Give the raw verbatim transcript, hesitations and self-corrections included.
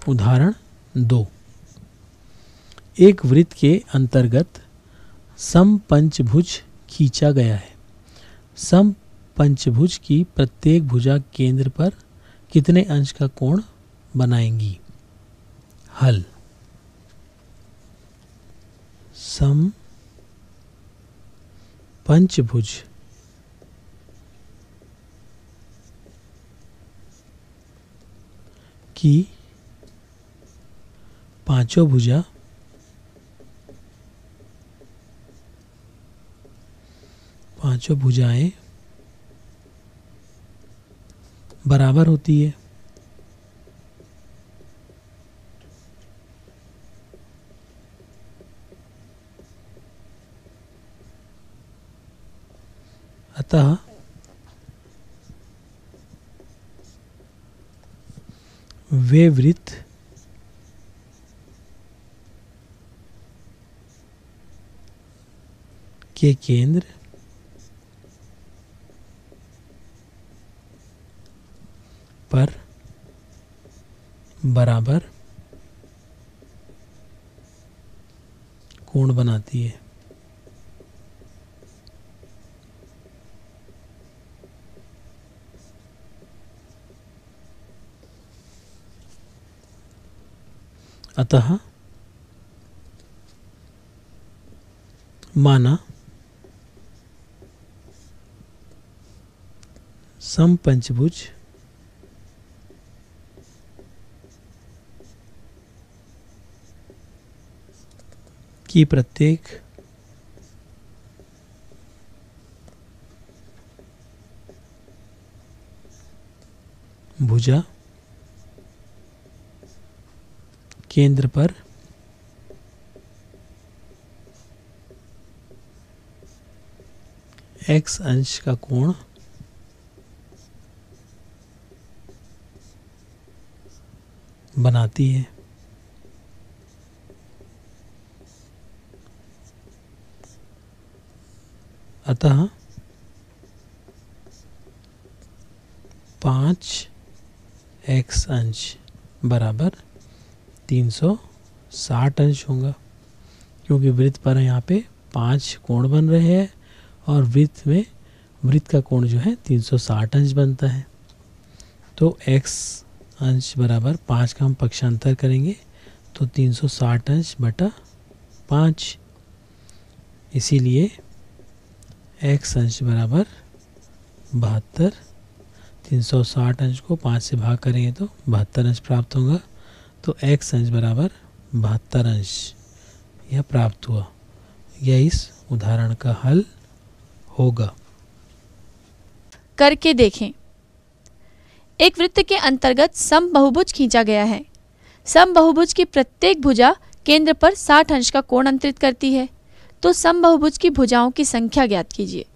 उदाहरण दो, एक वृत्त के अंतर्गत समपंचभुज खींचा गया है। समपंचभुज की प्रत्येक भुजा केंद्र पर कितने अंश का कोण बनाएंगी? हल, समपंचभुज की पांचों भुजा पांचों भुजाएं बराबर होती है। अतः वे वृत्त के केंद्र पर बराबर कोण बनाती है। अतः माना समपंचभुज की प्रत्येक भुजा केंद्र पर x अंश का कोण बनाती है। अतः पाँच एक्स अंश बराबर तीन सौ साठ अंश होगा, क्योंकि वृत्त पर यहाँ पे पांच कोण बन रहे हैं और वृत्त में वृत्त का कोण जो है तीन सौ साठ अंश बनता है। तो x अंश बराबर पाँच का हम पक्षांतर करेंगे तो तीन सौ साठ अंश बटा पाँच, इसीलिए x अंश बराबर बहत्तर। तीन सौ साठ अंश को पाँच से भाग करेंगे तो बहत्तर अंश प्राप्त होगा। तो x अंश बराबर बहत्तर अंश यह प्राप्त हुआ। यह इस उदाहरण का हल होगा। करके देखें। एक वृत्त के अंतर्गत समबाहुभुज खींचा गया है। समबाहुभुज की प्रत्येक भुजा केंद्र पर साठ अंश का कोण अंतरित करती है। तो समबाहुभुज की भुजाओं की संख्या ज्ञात कीजिए।